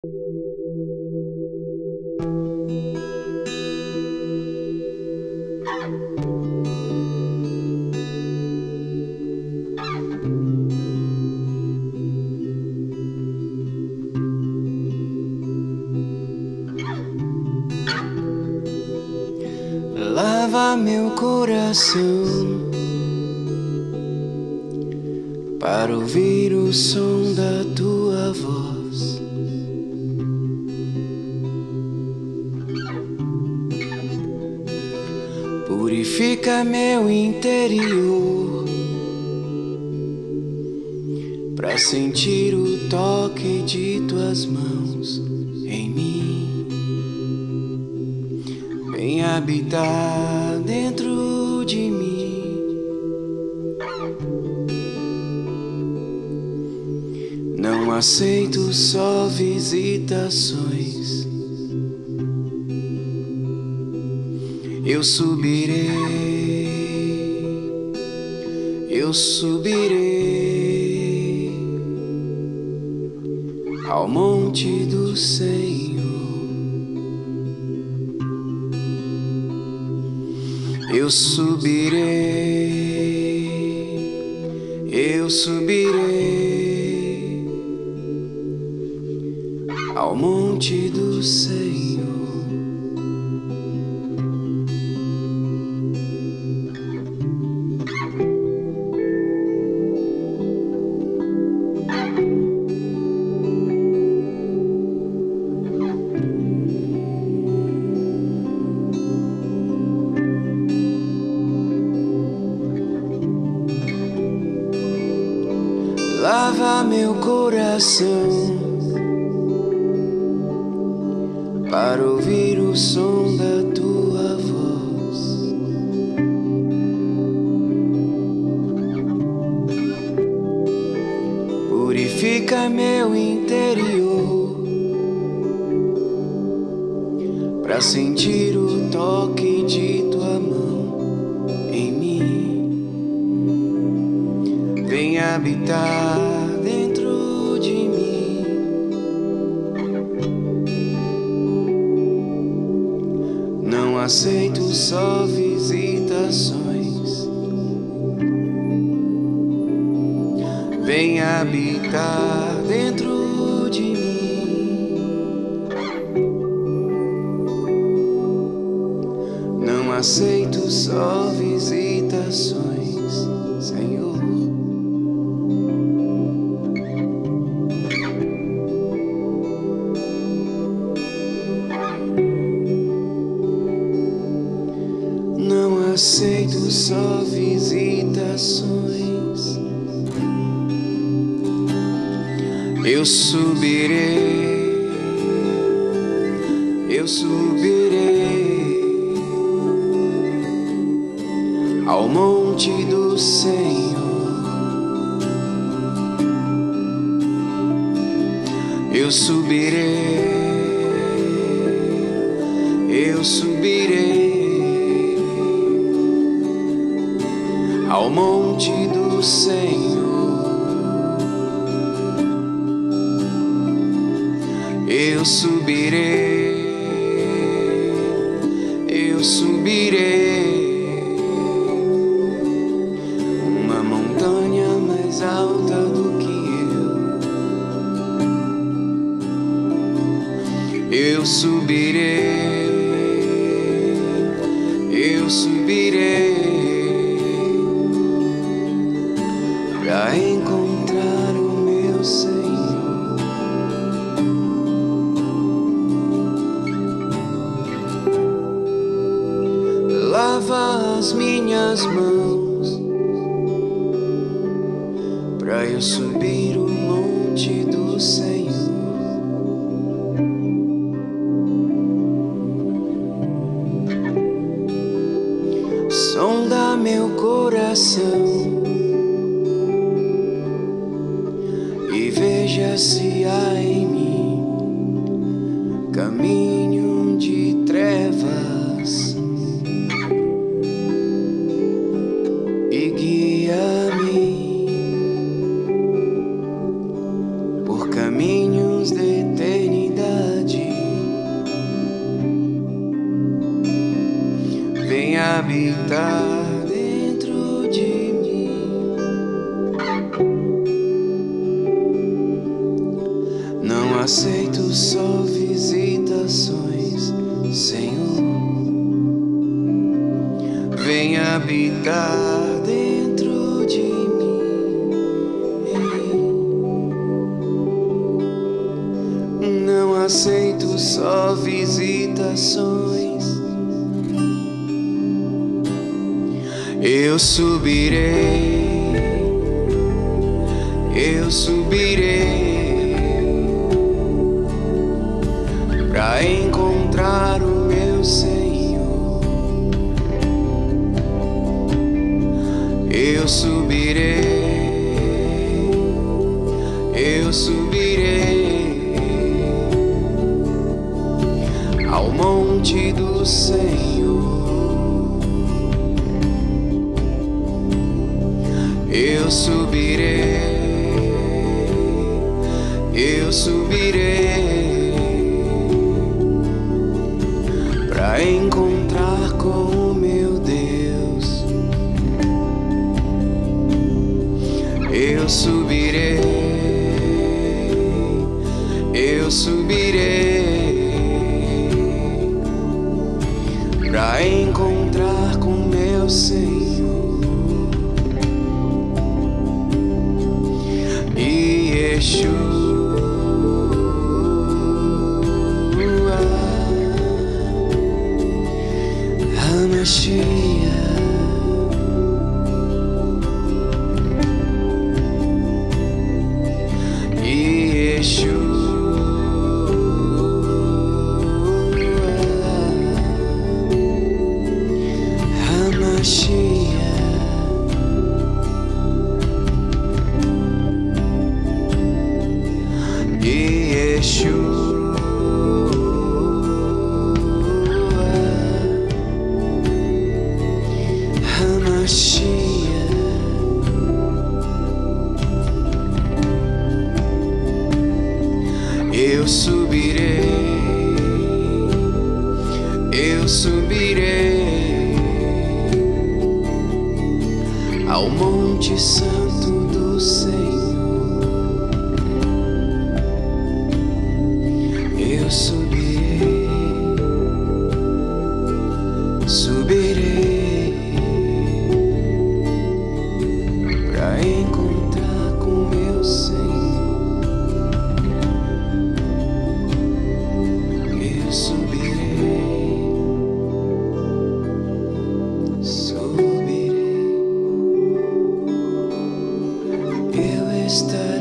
Lava meu coração para ouvir o som da tua voz. Purifica meu interior para sentir o toque de tuas mãos em mim. Vem habitar dentro de mim. Não aceito só visitações. Eu subirei ao monte do Senhor. Eu subirei ao monte do Senhor. Lava meu coração para ouvir o som da tua voz. Purifica meu interior para sentir o toque de tua mão em mim. Vem habitar dentro de mim. Não aceito só visitações. Vem habitar dentro de mim. Não aceito só visitações, Senhor. Não aceito só visitações. Eu subirei ao monte do Senhor. Eu subirei ao monte do Senhor. Eu subirei uma montanha mais alta do que eu. Eu subirei pra encontrar o meu Senhor. Lava as minhas mãos pra eu subir o monte do Senhor. Sonda meu coração e veja se há em mim caminho de trevas e guia-me por caminhos de eternidade. habitar dentro de mim. Não aceito só visitações, Senhor. Vem habitar dentro de mim. Não aceito só visitações. Eu subirei pra encontrar o meu Senhor. Eu subirei ao monte do Senhor. Eu subirei pra encontrar com o meu Deus. Eu subirei pra encontrar com meu Senhor. Yeshua HaMashiach. Eu subirei ao Monte Santo do Senhor. Eu subirei pra encontrar com meu Senhor. Eu subirei, eu estarei.